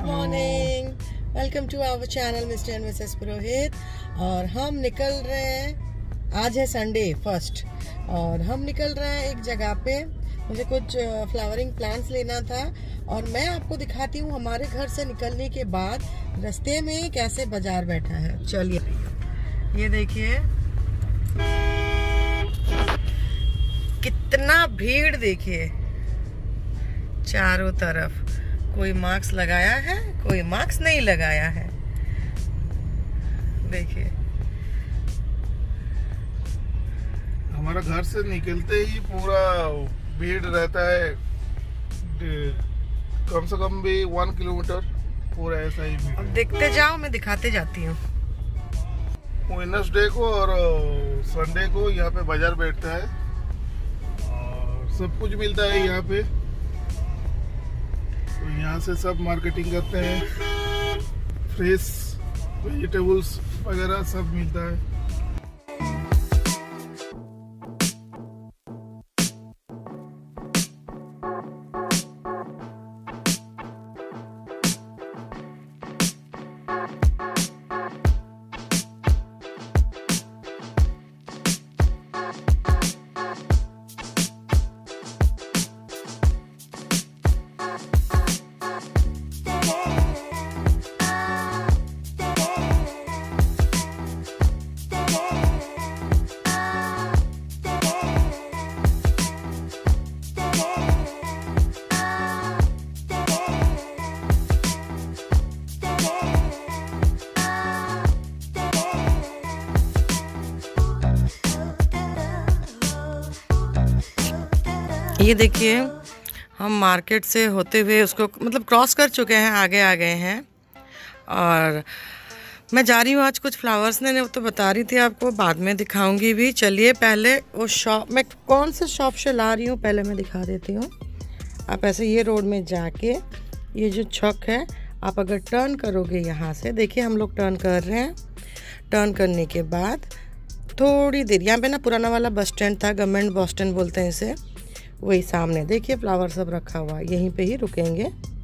Morning, welcome to our channel mister and missus Purohit. और हम निकल रहे हैं, आज है संडे फर्स्ट, और हम निकल रहे हैं एक जगह पे। मुझे कुछ फ्लावरिंग प्लांट्स लेना था और मैं आपको दिखाती हूँ हमारे घर से निकलने के बाद रास्ते में कैसे बाजार बैठा है। चलिए, ये देखिए कितना भीड़, देखिए चारों तरफ। कोई मास्क लगाया है, कोई मास्क नहीं लगाया है। देखिए, हमारा घर से निकलते ही पूरा भीड़ रहता है, कम से कम भी 1 किलोमीटर पूरा ऐसा ही भीड़। अब देखते जाओ, मैं दिखाते जाती हूँ। वेडनेसडे को और संडे को यहाँ पे बाजार बैठता है और सब कुछ मिलता है यहाँ पे। तो यहाँ से सब मार्केटिंग करते हैं, फ्रेश वेजिटेबल्स वगैरह सब मिलता है। ये देखिए, हम मार्केट से होते हुए उसको मतलब क्रॉस कर चुके हैं, आगे आ गए हैं। और मैं जा रही हूँ आज कुछ फ्लावर्स ने तो बता रही थी आपको, बाद में दिखाऊंगी भी। चलिए, पहले वो शॉप, मैं कौन से शॉप से ला रही हूँ पहले मैं दिखा देती हूँ। आप ऐसे ये रोड में जाके, ये जो छक है, आप अगर टर्न करोगे यहाँ से, देखिए हम लोग टर्न कर रहे हैं। टर्न करने के बाद थोड़ी देर यहाँ पे ना पुराना वाला बस स्टैंड था, गवर्नमेंट बस स्टैंड बोलते हैं इसे, वही सामने देखिए फ्लावर सब रखा हुआ, यहीं पे ही रुकेंगे।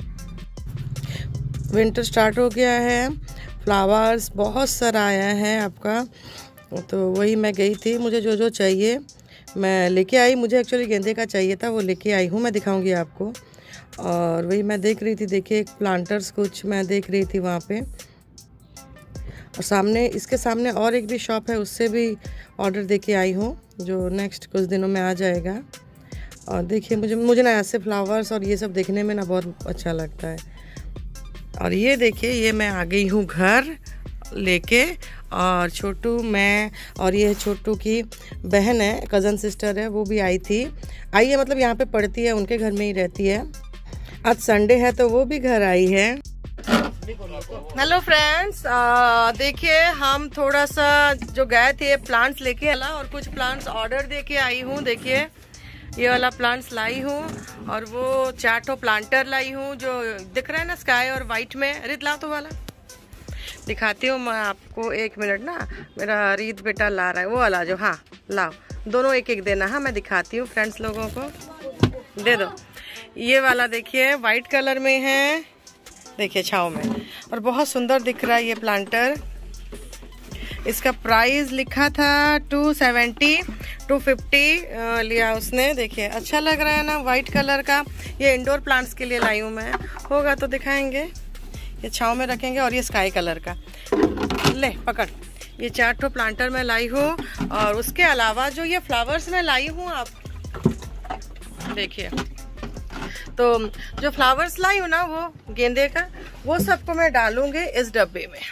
विंटर स्टार्ट हो गया है, फ्लावर्स बहुत सारा आया है आपका। तो वही मैं गई थी, मुझे जो जो चाहिए मैं लेके आई। मुझे एक्चुअली गेंदे का चाहिए था, वो लेके आई हूँ, मैं दिखाऊंगी आपको। और वही मैं देख रही थी, देखिए प्लांटर्स कुछ मैं देख रही थी वहाँ पे। और सामने, इसके सामने और एक भी शॉप है, उससे भी ऑर्डर दे के आई हूँ, जो नेक्स्ट कुछ दिनों में आ जाएगा। और देखिए, मुझे ना ऐसे फ्लावर्स और ये सब देखने में ना बहुत अच्छा लगता है। और ये देखिए, ये मैं आ गई हूँ घर लेके। और छोटू, मैं और ये छोटू की बहन है, कज़न सिस्टर है, वो भी आई है, मतलब यहाँ पे पढ़ती है, उनके घर में ही रहती है। आज संडे है तो वो भी घर आई है। हेलो फ्रेंड्स, देखिए हम थोड़ा सा जो गए थे प्लांट्स लेके आला, और कुछ प्लांट्स ऑर्डर दे के आई हूँ। देखिए ये वाला प्लांट्स लाई हूँ, और वो 4 ठो प्लांटर लाई हूँ, जो दिख रहा है ना स्काई और वाइट में। रित लाओ तो वाला दिखाती हूँ मैं आपको, 1 मिनट ना, मेरा रीत बेटा ला रहा है वो वाला जो। हाँ लाओ, दोनों एक एक देना। हाँ मैं दिखाती हूँ फ्रेंड्स, लोगों को दे दो। ये वाला देखिए वाइट कलर में है, देखिए छाव में, और बहुत सुंदर दिख रहा है ये प्लांटर। इसका प्राइस लिखा था 270, 250 लिया उसने। देखिए अच्छा लग रहा है ना, वाइट कलर का। ये इंडोर प्लांट्स के लिए लाई हूँ मैं, होगा तो दिखाएंगे। ये छांव में रखेंगे। और ये स्काई कलर का, ले पकड़। ये 4 ठो प्लांटर मैं लाई हूँ। और उसके अलावा जो ये फ्लावर्स मैं लाई हूँ, आप देखिए, तो जो फ्लावर्स लाई हूँ ना, वो गेंदे का, वो सबको मैं डालूंगी इस डब्बे में।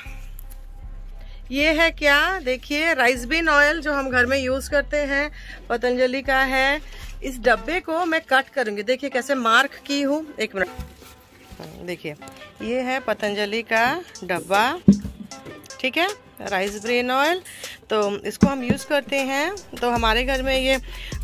ये है क्या, देखिए राइसबीन ऑयल जो हम घर में यूज करते हैं, पतंजलि का है। इस डब्बे को मैं कट करूंगी, देखिए कैसे मार्क की हूँ। 1 मिनट, देखिए ये है पतंजलि का डब्बा, ठीक है, राइसब्रेन ऑयल। तो इसको हम यूज़ करते हैं। तो हमारे घर में ये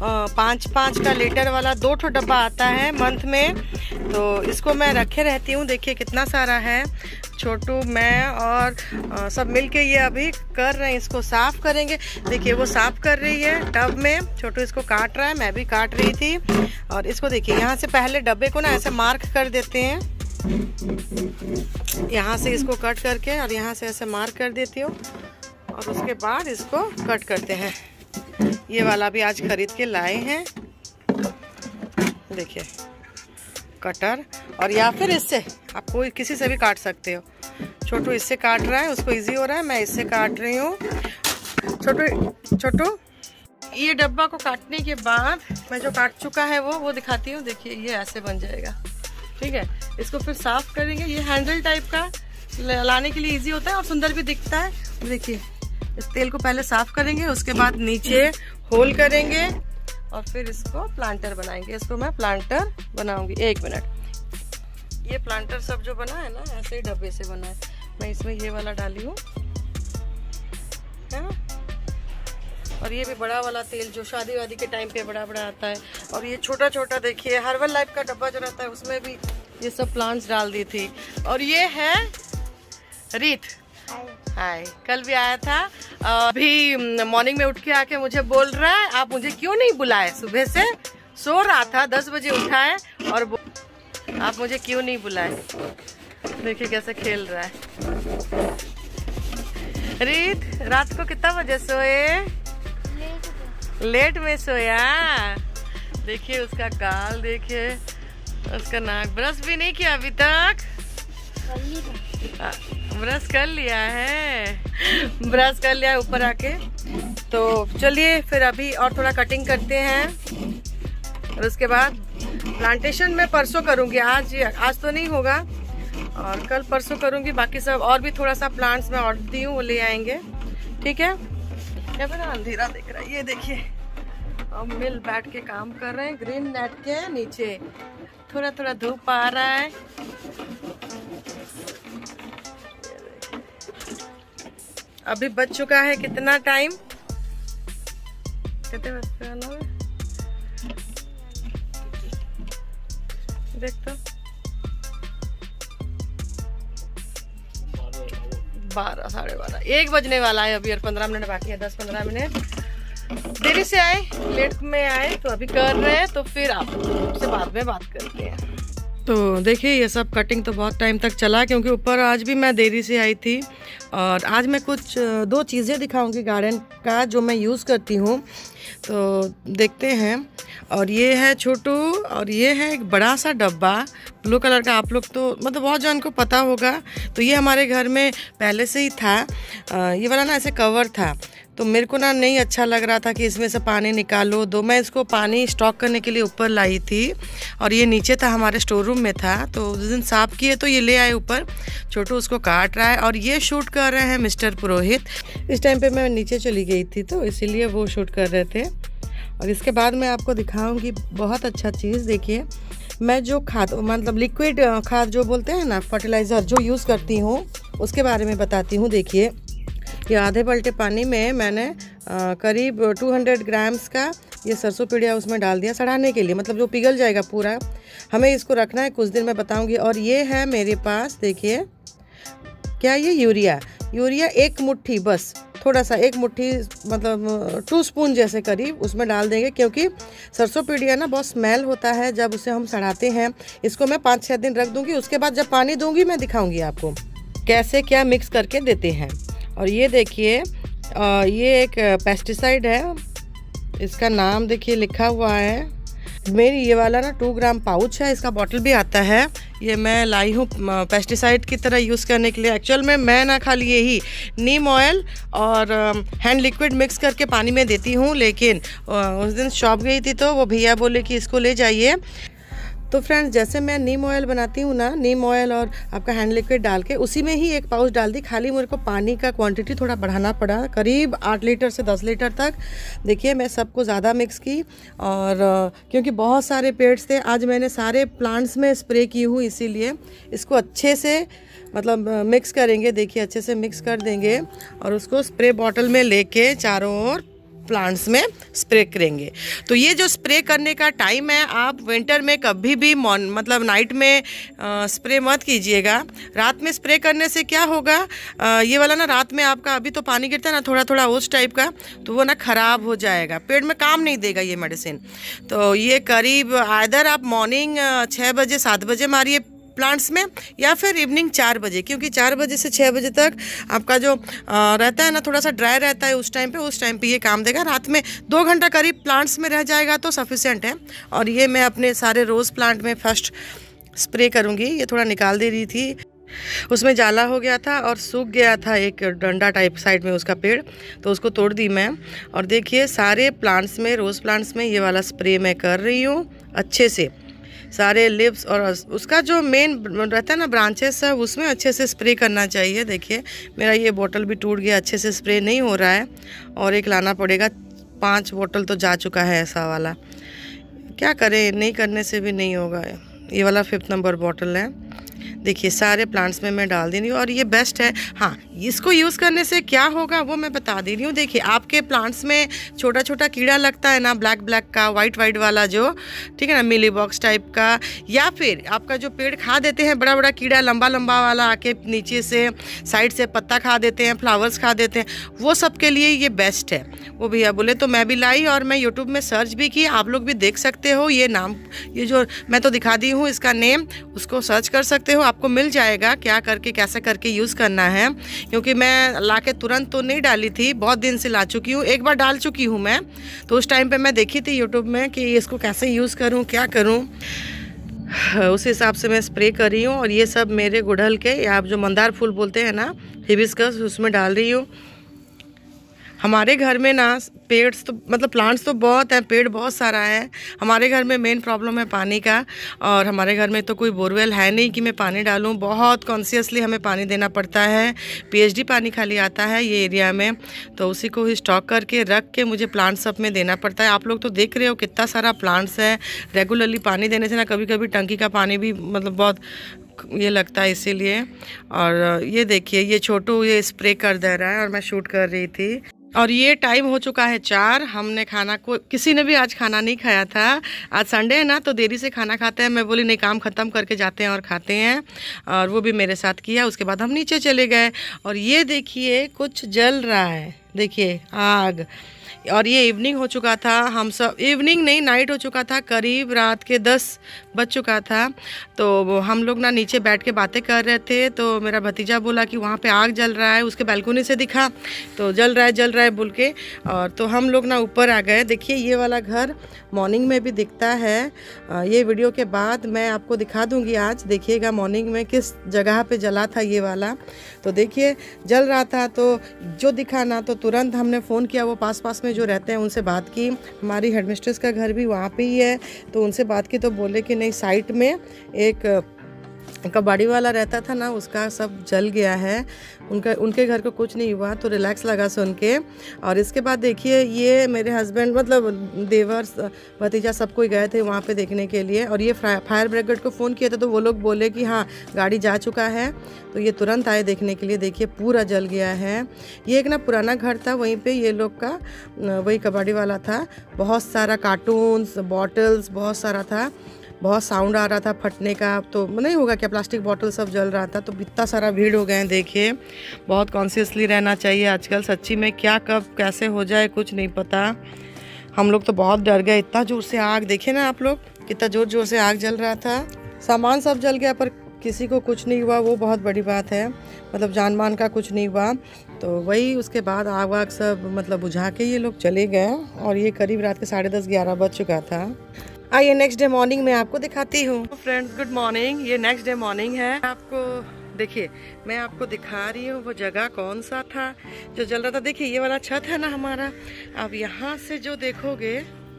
5 का लीटर वाला 2 ठो डब्बा आता है मंथ में। तो इसको मैं रखे रहती हूँ। देखिए कितना सारा है। छोटू, मैं और सब मिलके ये अभी कर रहे हैं, इसको साफ करेंगे। देखिए वो साफ कर रही है टब में, छोटू इसको काट रहा है, मैं भी काट रही थी। और इसको देखिए यहाँ से पहले डब्बे को ना ऐसे मार्क कर देते हैं, यहाँ से इसको कट करके और यहाँ से ऐसे मार्क कर देती हूँ और उसके बाद इसको कट करते हैं। ये वाला भी आज खरीद के लाए हैं, देखिए कटर। और या फिर इससे आप कोई किसी से भी काट सकते हो। छोटू इससे काट रहा है, उसको इजी हो रहा है, मैं इससे काट रही हूँ। छोटू ये डब्बा को काटने के बाद मैं जो काट चुका है वो दिखाती हूँ। देखिए ये ऐसे बन जाएगा, ठीक है। इसको फिर साफ करेंगे। ये हैंडल टाइप का लाने के लिए इजी होता है और सुंदर भी दिखता है। देखिए इस तेल को पहले साफ करेंगे, उसके बाद नीचे होल करेंगे और फिर इसको प्लांटर बनाएंगे। इसको मैं प्लांटर बनाऊंगी। 1 मिनट। ये प्लांटर सब जो बना है ना, ऐसे ही डब्बे से बना है। मैं इसमें ये वाला डाली हूँ, है ना। और ये भी बड़ा वाला तेल जो शादी वादी के टाइम पे बड़ा आता है। और ये छोटा छोटा देखिए हर्बल लाइफ का डब्बा जो रहता है, उसमें भी ये सब प्लांट्स डाल दी थी। और ये है रीत, हाय, कल भी आया था। अभी मॉर्निंग में उठ के आके मुझे बोल रहा है आप मुझे क्यों नहीं बुलाए। सुबह से सो रहा था, 10 बजे उठा है और आप मुझे क्यों नहीं बुलाए। देखिए कैसे खेल रहा है। रीत रात को कितना बजे सोए? लेट में सोया। देखिए उसका गाल, देखिए उसका नाक। ब्रश भी नहीं किया अभी तक? ब्रश कर लिया है, ब्रश कर लिया है ऊपर आके। तो चलिए फिर अभी और थोड़ा कटिंग करते हैं और उसके बाद प्लांटेशन में परसों करूंगी। आज तो नहीं होगा और कल परसों करूंगी। बाकी सब और भी थोड़ा सा प्लांट्स में ऑर्डर दी हूँ, वो ले आएंगे, ठीक है। या फिर अंधेरा दिख रहा है, ये देखिए हम मिल बैठ के काम कर रहे हैं ग्रीन नेट के नीचे। थोड़ा थोड़ा धूप आ रहा है। अभी बज चुका है कितना टाइम? कितने बजते हैं? देख तो 12, साढ़े 12, 1 बजने वाला है अभी और 15 मिनट बाकी है। 10-15 मिनट देरी से आए, लेट में आए तो अभी कर रहे हैं। तो फिर आपसे बाद में बात करते हैं। तो देखिए ये सब कटिंग तो बहुत टाइम तक चला क्योंकि ऊपर आज भी मैं देरी से आई थी। और आज मैं कुछ 2 चीज़ें दिखाऊंगी गार्डन का जो मैं यूज़ करती हूँ, तो देखते हैं। और ये है छोटू और ये है एक बड़ा सा डब्बा ब्लू कलर का। आप लोग तो मतलब बहुत जन को पता होगा। तो ये हमारे घर में पहले से ही था। ये वाला ना ऐसे कवर था, तो मेरे को ना नहीं अच्छा लग रहा था कि इसमें से पानी निकालो दो। मैं इसको पानी स्टॉक करने के लिए ऊपर लाई थी और ये नीचे था, हमारे स्टोर रूम में था। तो उस दिन साफ़ किए तो ये ले आए ऊपर। छोटू उसको काट रहा है और ये शूट कर रहे हैं मिस्टर पुरोहित। इस टाइम पे मैं नीचे चली गई थी तो इसीलिए वो शूट कर रहे थे। और इसके बाद मैं आपको दिखाऊंगी बहुत अच्छा चीज़। देखिए मैं जो खाद मतलब लिक्विड खाद जो बोलते हैं ना, फर्टिलाइज़र जो यूज़ करती हूँ उसके बारे में बताती हूँ। देखिए ये आधे पलटे पानी में मैंने करीब 200 ग्राम्स का ये सरसों पीड़िया उसमें डाल दिया सड़ाने के लिए, मतलब जो पिघल जाएगा पूरा। हमें इसको रखना है कुछ दिन, मैं बताऊंगी। और ये है मेरे पास, देखिए क्या ये यूरिया 1 मुट्ठी, बस थोड़ा सा 1 मुट्ठी मतलब 2 स्पून जैसे करीब उसमें डाल देंगे, क्योंकि सरसों पीड़िया ना बहुत स्मेल होता है जब उसे हम सड़ाते हैं। इसको मैं 5-6 दिन रख दूंगी, उसके बाद जब पानी दूंगी मैं दिखाऊंगी आपको कैसे क्या मिक्स करके देते हैं। और ये देखिए ये एक पेस्टिसाइड है, इसका नाम देखिए लिखा हुआ है। मेरी ये वाला ना 2 ग्राम पाउच है, इसका बॉटल भी आता है। ये मैं लाई हूँ पेस्टिसाइड की तरह यूज़ करने के लिए। एक्चुअल में मैं ना खाली यही नीम ऑयल और हैंड लिक्विड मिक्स करके पानी में देती हूँ, लेकिन उस दिन शॉप गई थी तो वो भैया बोले कि इसको ले जाइए। तो फ्रेंड्स जैसे मैं नीम ऑयल बनाती हूँ ना, नीम ऑयल और आपका हैंड लिक्विड डाल के उसी में ही 1 पाउच डाल दी। खाली मेरे को पानी का क्वांटिटी थोड़ा बढ़ाना पड़ा, करीब 8 लीटर से 10 लीटर तक। देखिए मैं सबको ज़्यादा मिक्स की, और क्योंकि बहुत सारे पेड्स थे आज मैंने सारे प्लांट्स में स्प्रे की हूँ, इसीलिए इसको अच्छे से मतलब मिक्स करेंगे। देखिए अच्छे से मिक्स कर देंगे और उसको स्प्रे बॉटल में लेके चारों ओर प्लांट्स में स्प्रे करेंगे। तो ये जो स्प्रे करने का टाइम है, आप विंटर में कभी भी मतलब नाइट में स्प्रे मत कीजिएगा। रात में स्प्रे करने से क्या होगा, ये वाला ना रात में आपका अभी तो पानी गिरता है ना थोड़ा थोड़ा उस टाइप का, तो वो ना ख़राब हो जाएगा, पेड़ में काम नहीं देगा ये मेडिसिन। तो ये करीब आइदर आप मॉर्निंग 6 बजे 7 बजे मारिए प्लांट्स में, या फिर इवनिंग 4 बजे, क्योंकि 4 बजे से 6 बजे तक आपका जो रहता है ना थोड़ा सा ड्राई रहता है उस टाइम पे ये काम देगा। रात में 2 घंटा करीब प्लांट्स में रह जाएगा तो सफिशिएंट है। और ये मैं अपने सारे रोज़ प्लांट में फर्स्ट स्प्रे करूँगी। ये थोड़ा निकाल दे रही थी, उसमें जाला हो गया था और सूख गया था एक डंडा टाइप साइड में उसका पेड़, तो उसको तोड़ दी मैं। और देखिए सारे प्लांट्स में, रोज़ प्लांट्स में ये वाला स्प्रे मैं कर रही हूँ अच्छे से, सारे लिप्स और उसका जो मेन रहता है ना ब्रांचेस है उसमें अच्छे से स्प्रे करना चाहिए। देखिए मेरा ये बोतल भी टूट गया, अच्छे से स्प्रे नहीं हो रहा है और एक लाना पड़ेगा। 5 बोतल तो जा चुका है ऐसा वाला, क्या करें, नहीं करने से भी नहीं होगा। ये वाला 5th नंबर बॉटल है। देखिए सारे प्लांट्स में मैं डाल दे रही हूँ और ये बेस्ट है। हाँ, इसको यूज़ करने से क्या होगा वो मैं बता दे रही हूँ। देखिए आपके प्लांट्स में छोटा छोटा कीड़ा लगता है ना, ब्लैक ब्लैक का, वाइट वाइट वाला जो, ठीक है ना, मिली बॉक्स टाइप का, या फिर आपका जो पेड़ खा देते हैं बड़ा बड़ा कीड़ा लंबा लंबा वाला आके नीचे से साइड से पत्ता खा देते हैं, फ्लावर्स खा देते हैं, वो सब के लिए ये बेस्ट है। वो भैया बोले तो मैं भी लाई और मैं यूट्यूब में सर्च भी की, आप लोग भी देख सकते हो। ये नाम, ये जो मैं तो दिखा दी हूँ इसका नेम, उसको सर्च कर सकते हो, आपको मिल जाएगा क्या करके कैसे करके यूज़ करना है। क्योंकि मैं लाके तुरंत तो नहीं डाली थी, बहुत दिन से ला चुकी हूँ, एक बार डाल चुकी हूँ मैं, तो उस टाइम पे मैं देखी थी यूट्यूब में कि इसको कैसे यूज़ करूँ, क्या करूँ, उस हिसाब से मैं स्प्रे कर रही हूँ। और ये सब मेरे गुड़हल के, या आप जो मंदार फूल बोलते हैं ना, हिबिस्कस, उसमें डाल रही हूँ। हमारे घर में ना पेड़ तो मतलब प्लांट्स तो बहुत हैं, पेड़ बहुत सारा है। हमारे घर में मेन प्रॉब्लम है पानी का, और हमारे घर में तो कोई बोरवेल है नहीं कि मैं पानी डालूं। बहुत कॉन्शियसली हमें पानी देना पड़ता है। पीएचडी पानी खाली आता है ये एरिया में, तो उसी को ही स्टॉक करके रख के मुझे प्लांट्स सब में देना पड़ता है। आप लोग तो देख रहे हो कितना सारा प्लांट्स है। रेगुलरली पानी देने से ना कभी कभी टंकी का पानी भी मतलब बहुत ये लगता है, इसीलिए। और ये देखिए ये छोटू ये स्प्रे कर दे रहा है और मैं शूट कर रही थी। और ये टाइम हो चुका है 4। हमने खाना को, किसी ने भी आज खाना नहीं खाया था। आज संडे है ना तो देरी से खाना खाते हैं। मैं बोली नहीं, काम ख़त्म करके जाते हैं और खाते हैं, और वो भी मेरे साथ किया। उसके बाद हम नीचे चले गए और ये देखिए कुछ जल रहा है, देखिए आग। और ये इवनिंग हो चुका था, हम सब, इवनिंग नहीं नाइट हो चुका था, करीब रात के 10 बज चुका था। तो हम लोग ना नीचे बैठ के बातें कर रहे थे, तो मेरा भतीजा बोला कि वहाँ पे आग जल रहा है, उसके बालकनी से दिखा, तो जल रहा है बोल के। और तो हम लोग ना ऊपर आ गए। देखिए ये वाला घर मॉर्निंग में भी दिखता है। ये वीडियो के बाद मैं आपको दिखा दूँगी। आज देखिएगा मॉर्निंग में किस जगह पर जला था ये वाला। तो देखिए जल रहा था, तो जो दिखा ना तो तुरंत हमने फ़ोन किया, वो पास में जो रहते हैं उनसे बात की। हमारी हेडमिस्ट्रेस का घर भी वहाँ पे ही है, तो उनसे बात की तो बोले कि नहीं, साइट में एक कबाड़ी वाला रहता था ना, उसका सब जल गया है। उनके घर को कुछ नहीं हुआ, तो रिलैक्स लगा सुन के। और इसके बाद देखिए ये मेरे हस्बैंड मतलब देवर भतीजा सब कोई गए थे वहाँ पे देखने के लिए, और ये फायर ब्रिगेड को फ़ोन किया था, तो वो लोग बोले कि हाँ गाड़ी जा चुका है, तो ये तुरंत आए देखने के लिए। देखिए पूरा जल गया है। ये एक ना पुराना घर था, वहीं पे ये लोग का वही कबाड़ी वाला था। बहुत सारा कार्टून्स, बॉटल्स बहुत सारा था, बहुत साउंड आ रहा था फटने का। तो नहीं होगा क्या, प्लास्टिक बॉटल सब जल रहा था। तो इतना सारा भीड़ हो गए हैं। देखिए बहुत कॉन्शियसली रहना चाहिए आजकल, सच्ची में क्या कब कैसे हो जाए कुछ नहीं पता। हम लोग तो बहुत डर गए, इतना ज़ोर से आग, देखिए ना आप लोग कितना ज़ोर से आग जल रहा था। सामान सब जल गया पर किसी को कुछ नहीं हुआ, वो बहुत बड़ी बात है, मतलब जान मान का कुछ नहीं हुआ। तो वही उसके बाद आग वाग सब मतलब बुझा के ये लोग चले गए, और ये करीब रात के 10:30-11 बज चुका था। आइए नेक्स्ट डे मॉर्निंग में आपको दिखाती हूँ। फ्रेंड्स गुड मॉर्निंग, ये नेक्स्ट डे मॉर्निंग है। आपको देखिए मैं आपको दिखा रही हूँ वो जगह कौन सा था जो जल रहा था। देखिए ये वाला छत है ना हमारा, अब यहाँ से जो देखोगे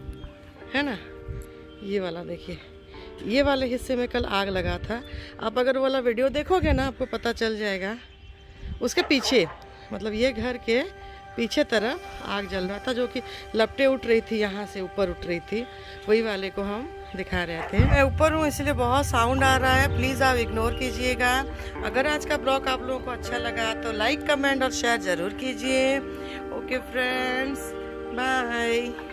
है ना, ये वाला देखिए, ये वाले हिस्से में कल आग लगा था। आप अगर वो वाला वीडियो देखोगे ना आपको पता चल जाएगा। उसके पीछे मतलब ये घर के पीछे तरफ आग जल रहा था, जो कि लपटें उठ रही थी, यहाँ से ऊपर उठ रही थी। वही वाले को हम दिखा रहे थे। मैं ऊपर हूँ इसलिए बहुत साउंड आ रहा है, प्लीज़ आप इग्नोर कीजिएगा। अगर आज का ब्लॉग आप लोगों को अच्छा लगा तो लाइक, कमेंट और शेयर ज़रूर कीजिए। Okay friends, bye.